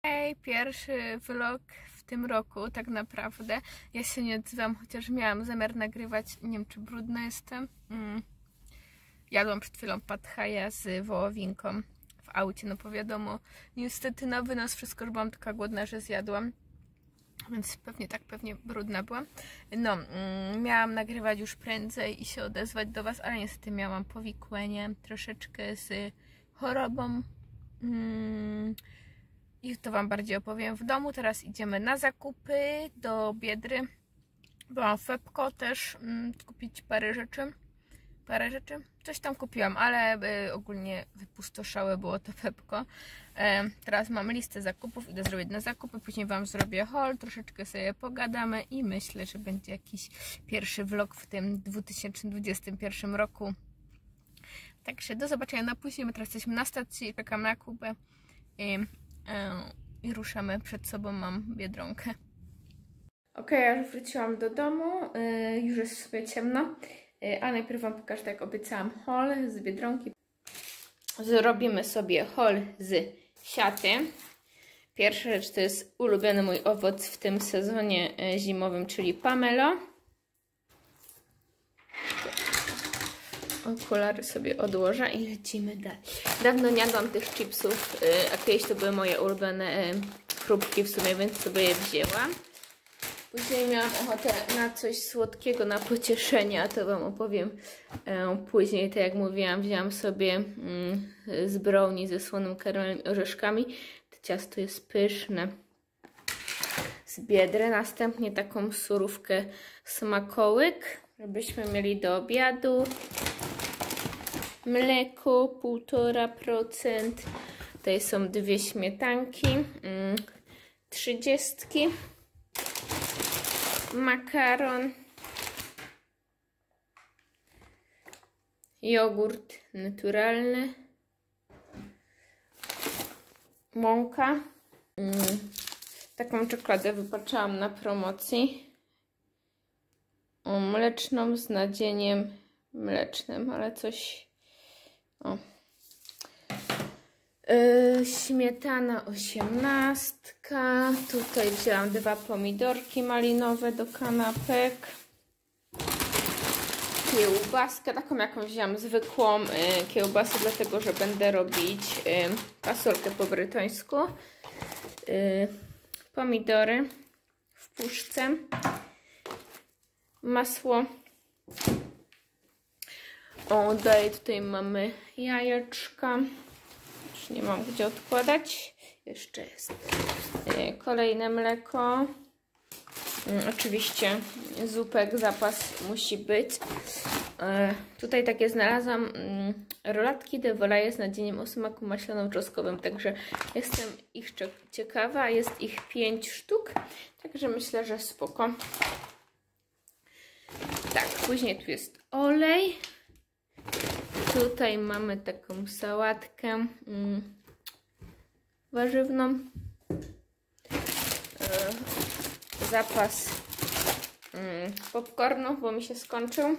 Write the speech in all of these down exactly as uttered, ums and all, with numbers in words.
Hej, pierwszy vlog w tym roku tak naprawdę. Ja się nie odzywam, chociaż miałam zamiar nagrywać. Nie wiem, czy brudna jestem. Mm. Jadłam przed chwilą pad thaja z wołowinką w aucie, no bo wiadomo, niestety na wynos wszystko, że byłam taka głodna, że zjadłam. Więc pewnie tak, pewnie brudna byłam. No, mm, miałam nagrywać już prędzej i się odezwać do Was, ale niestety miałam powikłanie troszeczkę z chorobą. Mm, I to Wam bardziej opowiem w domu. Teraz idziemy na zakupy do Biedry. Byłam w Fepko też mm, kupić parę rzeczy. Parę rzeczy. Coś tam kupiłam, ale y, ogólnie wypustoszałe było to Fepko. Y, teraz mam listę zakupów, idę zrobić na zakupy, później Wam zrobię haul, troszeczkę sobie pogadamy i myślę, że będzie jakiś pierwszy vlog w tym dwa tysiące dwudziestym pierwszym roku. Także do zobaczenia na później. My teraz jesteśmy na stacji, czekam na Kubę i, y, i ruszamy. Przed sobą mam Biedronkę. Ok, ja już wróciłam do domu, y, już jest sobie ciemno. A najpierw Wam pokażę, tak jak obiecałam, haul z Biedronki. Zrobimy sobie haul z siaty. Pierwsza rzecz to jest ulubiony mój owoc w tym sezonie zimowym, czyli pomelo. Okulary sobie odłożę i lecimy dalej. Dawno nie jadłam tych chipsów, a kiedyś to były moje ulubione chrupki w sumie, więc sobie je wzięłam. Później miałam ochotę na coś słodkiego, na pocieszenie, a to Wam opowiem e, później. Tak jak mówiłam, wzięłam sobie mm, z brownie ze słonym karmelem i orzeszkami. To ciasto jest pyszne. Z Biedry. Następnie taką surówkę smakołyk, żebyśmy mieli do obiadu. Mleko półtora procent. Tutaj są dwie śmietanki. Mm, trzydziestki. Makaron, jogurt naturalny, mąka. Mm. Taką czekoladę wypatrzyłam na promocji. O, mleczną z nadzieniem mlecznym, ale coś... O. Yy, śmietana osiemnastka. Tutaj wzięłam dwa pomidorki malinowe do kanapek. Kiełbaskę, taką jaką wzięłam zwykłą yy, kiełbasę, dlatego że będę robić yy, fasolkę po brytońsku. Yy, pomidory w puszce. Masło. O, dalej tutaj mamy jajeczka. Nie mam gdzie odkładać. Jeszcze jest kolejne mleko. Oczywiście zupek zapas musi być. Tutaj takie znalazłam rolatki de volaille z nadzieniem o smaku maślano-czosnkowym. Także jestem ich ciekawa. Jest ich pięć sztuk. Także myślę, że spoko. Tak, później tu jest olej. Tutaj mamy taką sałatkę mm, warzywną, e, zapas mm, popcornu, bo mi się skończył,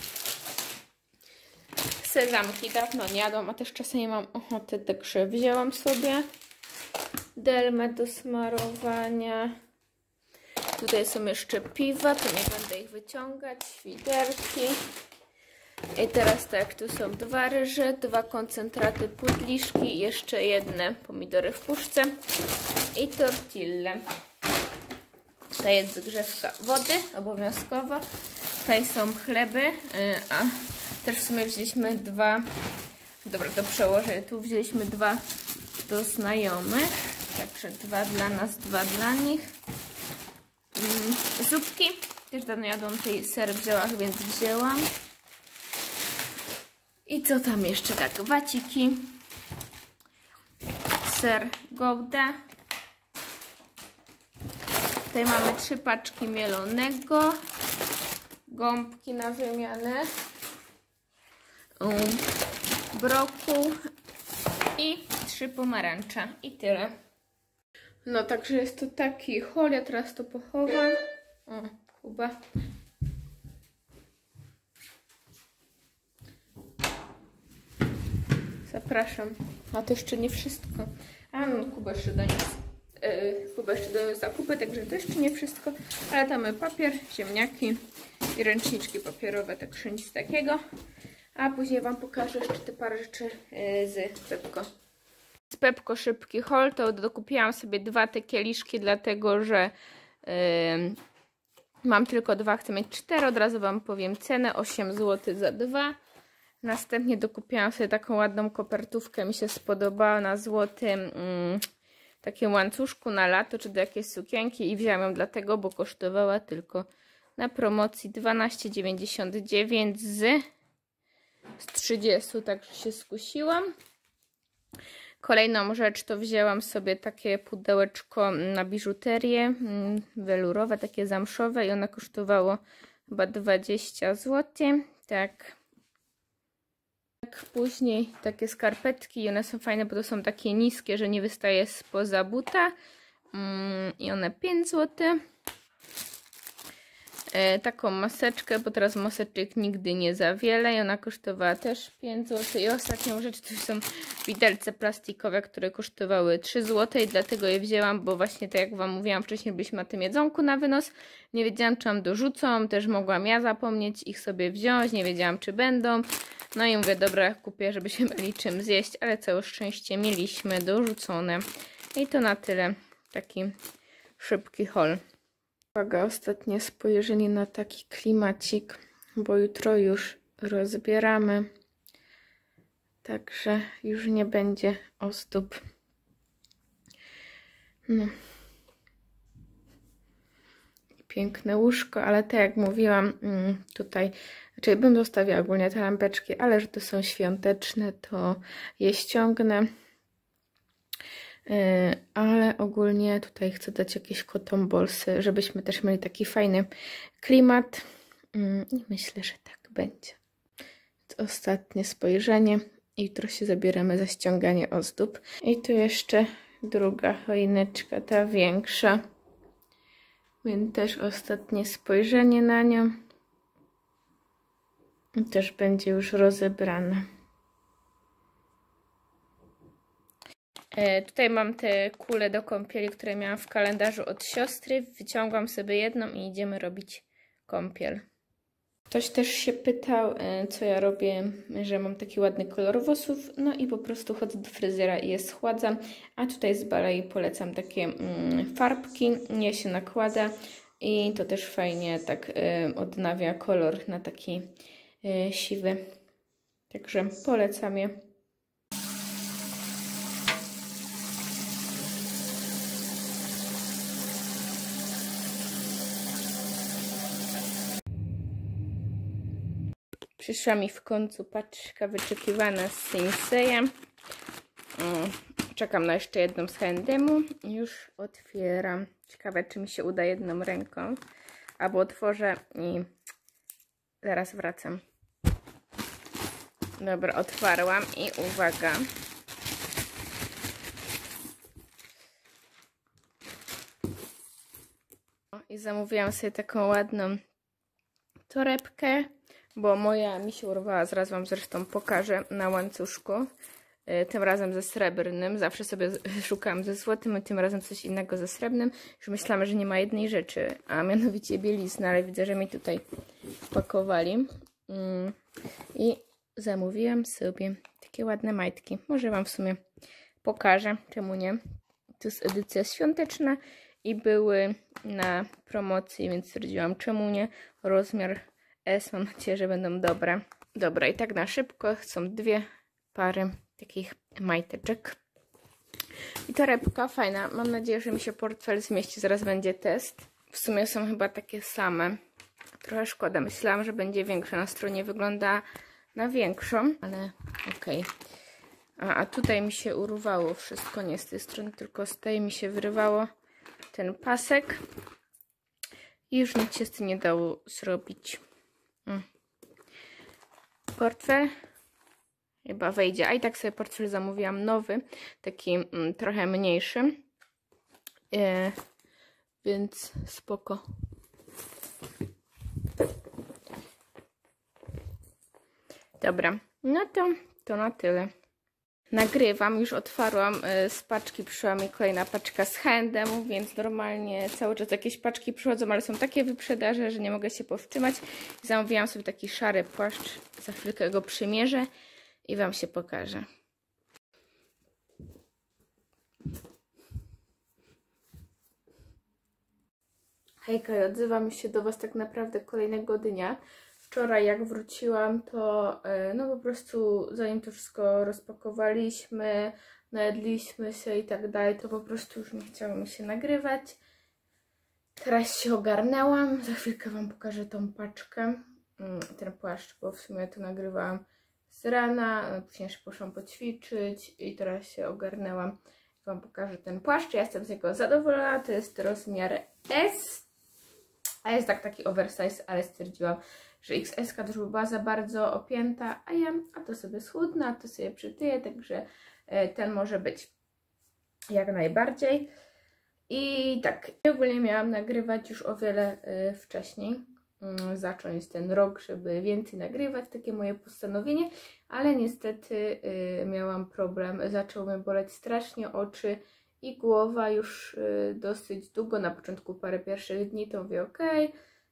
sezamki, dawno nie jadłam, a też czasem nie mam ochoty, także wzięłam sobie delmę do smarowania. Tutaj są jeszcze piwa, to nie będę ich wyciągać, świderki. I teraz tak, tu są dwa ryże, dwa koncentraty pudliszki, jeszcze jedne pomidory w puszce i tortille. Tutaj jest zgrzewka wody, obowiązkowo. Tutaj są chleby, a też w sumie wzięliśmy dwa, dobra, to przełożę, tu wzięliśmy dwa do znajomych, także dwa dla nas, dwa dla nich. Zupki, też dawno jadłam tej ser w ziołach, więc wzięłam. I co tam jeszcze? Tak, waciki, ser Gouda. Tutaj mamy trzy paczki mielonego, gąbki na wymianę, um, brokuł i trzy pomarańcze. I tyle. No także jest to taki haul, ja teraz to pochowam. O, Kuba. Zapraszam. A to jeszcze nie wszystko. A no, Kuba jeszcze doniósł chyba jeszcze do zakupy, także to jeszcze nie wszystko. Ale tam mamy papier, ziemniaki i ręczniczki papierowe, tak nic takiego. A później Wam pokażę jeszcze te parę rzeczy z Pepko. Z Pepko szybki haul, to dokupiłam sobie dwa te kieliszki, dlatego że yy, mam tylko dwa, chcę mieć cztery. Od razu Wam powiem cenę, osiem złotych za dwa. Następnie dokupiłam sobie taką ładną kopertówkę, mi się spodobała, na złotym mm, takim łańcuszku na lato, czy do jakiejś sukienki, i wziąłam ją dlatego, bo kosztowała tylko na promocji dwanaście dziewięćdziesiąt dziewięć z, z trzydziestu, także się skusiłam. Kolejną rzecz to wzięłam sobie takie pudełeczko na biżuterię, welurowe, takie zamszowe, i ono kosztowało chyba dwadzieścia złotych, tak. Później takie skarpetki, i one są fajne, bo to są takie niskie, że nie wystaje spoza buta, i one pięć złotych. E, taką maseczkę, bo teraz maseczek nigdy nie za wiele, i ona kosztowała też pięć złotych. I ostatnią rzecz to są widelce plastikowe, które kosztowały trzy złote, i dlatego je wzięłam, bo właśnie tak jak Wam mówiłam wcześniej, byliśmy na tym jedzonku na wynos. Nie wiedziałam, czy nam dorzucą, też mogłam ja zapomnieć ich sobie wziąć, nie wiedziałam, czy będą. No i mówię, dobra, kupię, żebyśmy mieli czym zjeść, ale całe szczęście mieliśmy dorzucone. I to na tyle. Taki szybki haul. Uwaga, ostatnie spojrzenie na taki klimacik, bo jutro już rozbieramy. Także już nie będzie ozdób. No. Piękne łóżko, ale tak jak mówiłam, tutaj, znaczy bym zostawiła ogólnie te lampeczki, ale że to są świąteczne, to je ściągnę. Ale ogólnie tutaj chcę dać jakieś cotton ballsy, żebyśmy też mieli taki fajny klimat. I myślę, że tak będzie. Ostatnie spojrzenie. Jutro się zabieramy za ściąganie ozdób. I tu jeszcze druga choineczka, ta większa. Więc też ostatnie spojrzenie na nią. I też będzie już rozebrana. E, tutaj mam te kule do kąpieli, które miałam w kalendarzu od siostry. Wyciągłam sobie jedną i idziemy robić kąpiel. Ktoś też się pytał, e, co ja robię, że mam taki ładny kolor włosów. No i po prostu chodzę do fryzjera i je schładzam. A tutaj z Balei polecam takie mm, farbki. Je się nakłada i to też fajnie tak e, odnawia kolor na taki e, siwy. Także polecam je. Przyszła mi w końcu paczka wyczekiwana z Sinseya. Czekam na jeszcze jedną z H and M-u. Już otwieram. Ciekawe, czy mi się uda jedną ręką. Albo otworzę i zaraz wracam. Dobra, otwarłam i uwaga. I zamówiłam sobie taką ładną torebkę, bo moja mi się urwała, zaraz Wam zresztą pokażę, na łańcuszku. Tym razem ze srebrnym. Zawsze sobie szukałam ze złotym, a tym razem coś innego ze srebrnym. Już myślałam, że nie ma jednej rzeczy, a mianowicie bielizna, ale widzę, że mi tutaj wpakowali. I zamówiłam sobie takie ładne majtki. Może Wam w sumie pokażę, czemu nie. To jest edycja świąteczna i były na promocji, więc stwierdziłam, czemu nie. Rozmiar S, mam nadzieję, że będą dobre. Dobra, i tak na szybko są dwie pary takich majteczek. I torebka fajna. Mam nadzieję, że mi się portfel zmieści. Zaraz będzie test. W sumie są chyba takie same. Trochę szkoda. Myślałam, że będzie większa. Na stronie wygląda na większą, ale okej. Okay. A, a tutaj mi się urwało wszystko. Nie z tej strony, tylko z tej mi się wyrywało ten pasek. I już nic się z tym nie dało zrobić. Hmm. Portfel chyba wejdzie. A i tak sobie portfel zamówiłam nowy, taki mm, trochę mniejszy. E, więc spoko. Dobra, no to, to na tyle. nagrywam. Już otwarłam z paczki, przyszła mi kolejna paczka z H and M, więc normalnie cały czas jakieś paczki przychodzą, ale są takie wyprzedaże, że nie mogę się powstrzymać. Zamówiłam sobie taki szary płaszcz, za chwilkę go przymierzę i Wam się pokażę. Hejka, i odzywam się do Was tak naprawdę kolejnego dnia. Wczoraj jak wróciłam, to no po prostu zanim to wszystko rozpakowaliśmy, najedliśmy się i tak dalej, to po prostu już nie chciało mi się nagrywać. Teraz się ogarnęłam, za chwilkę Wam pokażę tą paczkę, ten płaszcz, bo w sumie to nagrywałam z rana, później jeszcze poszłam poćwiczyć i teraz się ogarnęłam. Wam pokażę ten płaszcz, ja jestem z niego zadowolona, to jest rozmiar S, a jest tak taki oversize, ale stwierdziłam, że X S też by była za bardzo opięta, a ja, a to sobie schudnę, a to sobie przytyję, także ten może być jak najbardziej. I tak, ogólnie miałam nagrywać już o wiele y, wcześniej, y, zacząć ten rok, żeby więcej nagrywać, takie moje postanowienie, ale niestety y, miałam problem, zaczęły mnie boleć strasznie oczy i głowa już y, dosyć długo, na początku parę pierwszych dni to mówię ok, y,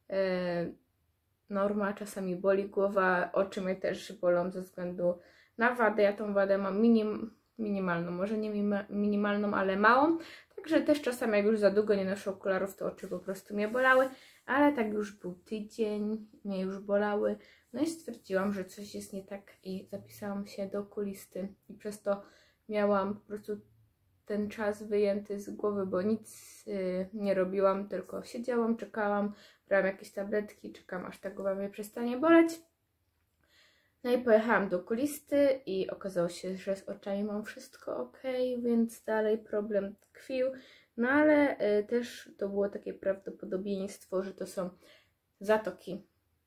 norma, czasami boli głowa, oczy mnie też bolą ze względu na wadę, ja tą wadę mam minim, minimalną, może nie minimalną, ale małą, także też czasami jak już za długo nie noszę okularów, to oczy po prostu mnie bolały, ale tak już był tydzień, mnie już bolały, no i stwierdziłam, że coś jest nie tak i zapisałam się do okulisty i przez to miałam po prostu ten czas wyjęty z głowy, bo nic yy, nie robiłam, tylko siedziałam, czekałam, brałam jakieś tabletki, czekam aż ta głowa mnie przestanie boleć. No i pojechałam do okulisty i okazało się, że z oczami mam wszystko ok, więc dalej problem tkwił, no ale y, też to było takie prawdopodobieństwo, że to są zatoki.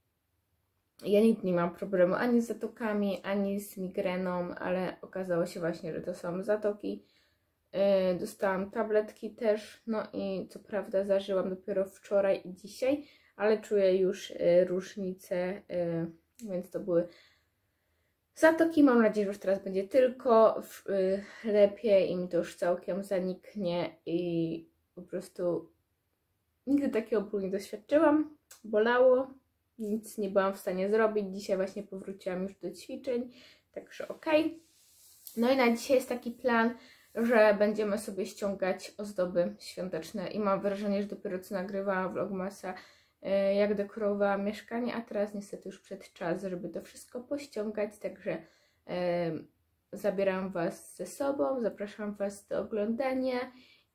Ja nigdy nie mam problemu ani z zatokami, ani z migreną, ale okazało się właśnie, że to są zatoki. Yy, dostałam tabletki też, no i co prawda zażyłam dopiero wczoraj i dzisiaj, ale czuję już yy, różnicę, yy, więc to były zatoki. Mam nadzieję, że już teraz będzie tylko yy, lepiej i mi to już całkiem zaniknie i po prostu nigdy takiego bólu nie doświadczyłam, bolało, nic nie byłam w stanie zrobić. Dzisiaj właśnie powróciłam już do ćwiczeń, także ok. No i na dzisiaj jest taki plan, że będziemy sobie ściągać ozdoby świąteczne i mam wrażenie, że dopiero co nagrywałam vlogmasa, jak dekorowałam mieszkanie, a teraz niestety już przed czas, żeby to wszystko pościągać, także e, zabieram Was ze sobą, zapraszam Was do oglądania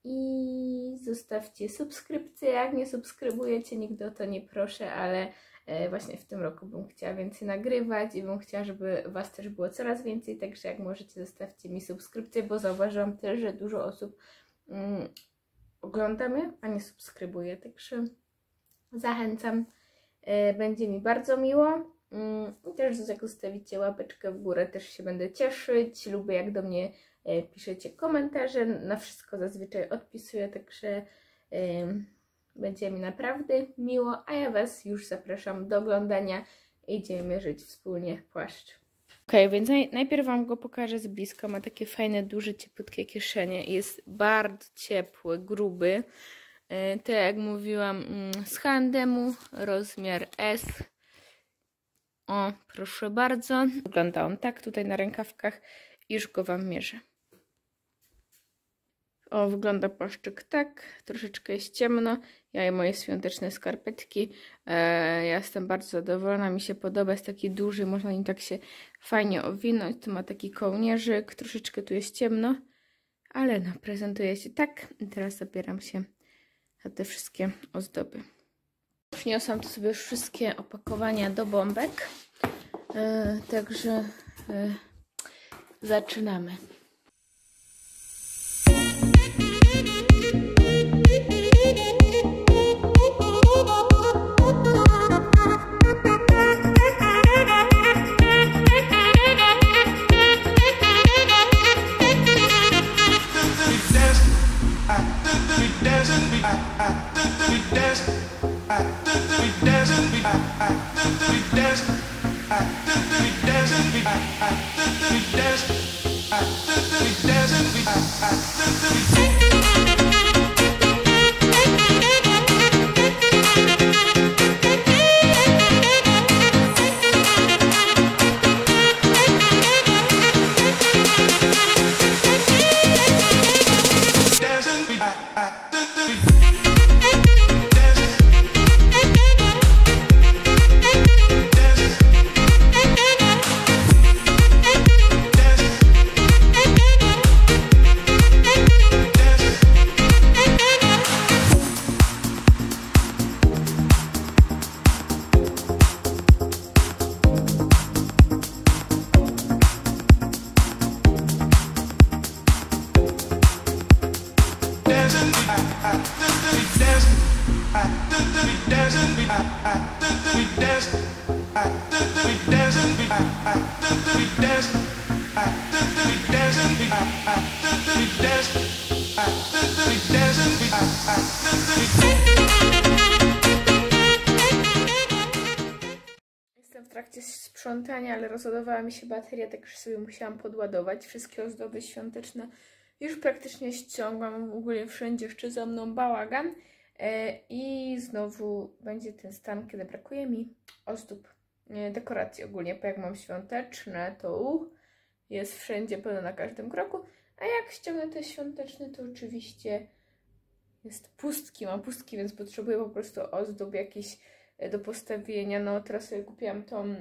i zostawcie subskrypcję, jak nie subskrybujecie, nigdy o to nie proszę, ale e, właśnie w tym roku bym chciała więcej nagrywać i bym chciała, żeby Was też było coraz więcej, także jak możecie, zostawcie mi subskrypcję, bo zauważyłam też, że dużo osób mm, ogląda mnie, a nie subskrybuje, także zachęcam, e, będzie mi bardzo miło. Mm, też jak zostawicie łapeczkę w górę, też się będę cieszyć. Lubię, jak do mnie e, piszecie komentarze, na wszystko zazwyczaj odpisuję, także e, będzie mi naprawdę miło, a ja Was już zapraszam do oglądania. Idziemy mierzyć wspólnie płaszcz. Ok, więc naj, najpierw Wam go pokażę z bliska. Ma takie fajne, duże, cieplutkie kieszenie. Jest bardzo ciepły, gruby. Tak jak mówiłam, z H and M, rozmiar S. O, proszę bardzo. Wygląda on tak tutaj na rękawkach. Już go Wam mierzę. O, wygląda płaszczyk tak. Troszeczkę jest ciemno. Ja i moje świąteczne skarpetki. E, ja jestem bardzo zadowolona. Mi się podoba. Jest taki duży. Można nim tak się fajnie owinąć. Tu ma taki kołnierzyk. Troszeczkę tu jest ciemno. Ale no, prezentuje się tak. I teraz zabieram się za te wszystkie ozdoby. Przyniosłam tu sobie już wszystkie opakowania do bombek, e, także e, zaczynamy. Jestem w trakcie sprzątania, ale rozładowała mi się bateria, także sobie musiałam podładować. Wszystkie ozdoby świąteczne już praktycznie ściągłam, w ogóle wszędzie jeszcze za mną bałagan. I znowu będzie ten stan, kiedy brakuje mi ozdób, dekoracji ogólnie, bo jak mam świąteczne, to uh, jest wszędzie pełno na każdym kroku, a jak ściągnę te świąteczne, to oczywiście jest pustki, mam pustki, więc potrzebuję po prostu ozdób jakichś do postawienia. No teraz sobie kupiłam tą,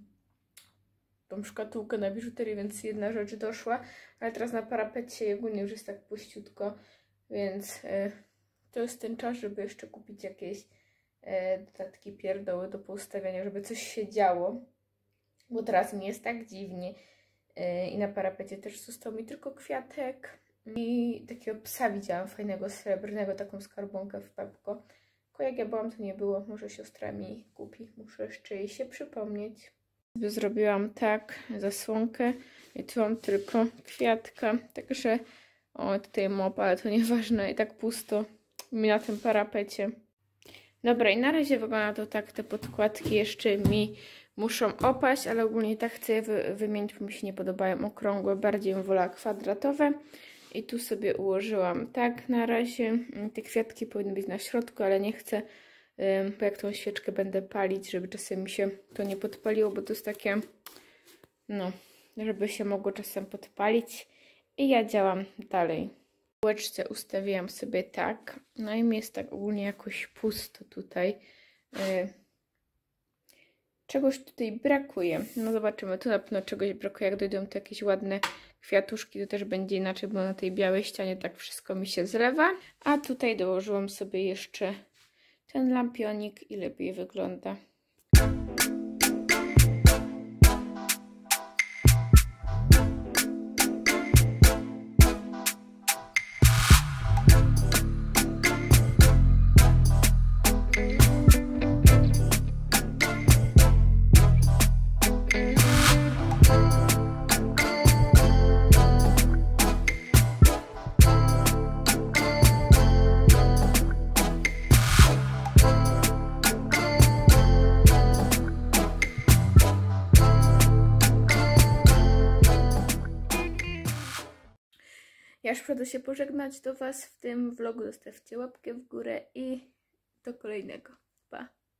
tą szkatułkę na biżuterię, więc jedna rzecz doszła, ale teraz na parapecie ogólnie już jest tak puściutko, więc yy, to jest ten czas, żeby jeszcze kupić jakieś e, dodatki, pierdoły do poustawiania, żeby coś się działo, bo teraz mi jest tak dziwnie e, i na parapecie też został mi tylko kwiatek i takiego psa widziałam fajnego, srebrnego, taką skarbonkę w Pepko. Tylko jak ja byłam, to nie było, może siostra mi kupi, muszę jeszcze jej się przypomnieć. Zrobiłam tak, zasłonkę i tu mam tylko kwiatka, także o, tutaj mop, ale to nieważne, i tak pusto mi na tym parapecie. Dobra, i na razie wygląda to tak, te podkładki jeszcze mi muszą opaść, ale ogólnie tak chcę je wy wymienić, bo mi się nie podobają okrągłe, bardziej bym wolała kwadratowe. I tu sobie ułożyłam tak na razie. Te kwiatki powinny być na środku, ale nie chcę, bo jak tą świeczkę będę palić, żeby czasem mi się to nie podpaliło, bo to jest takie, no, żeby się mogło czasem podpalić. I ja działam dalej. W półeczce ustawiłam sobie tak, no i mi jest tak ogólnie jakoś pusto tutaj. Czegoś tutaj brakuje. No zobaczymy, tu na pewno czegoś brakuje. Jak dojdą tu jakieś ładne kwiatuszki, to też będzie inaczej, bo na tej białej ścianie tak wszystko mi się zlewa. A tutaj dołożyłam sobie jeszcze ten lampionik i lepiej wygląda. Ja już przyjdę się pożegnać do Was w tym vlogu. Zostawcie łapkę w górę i do kolejnego. Pa!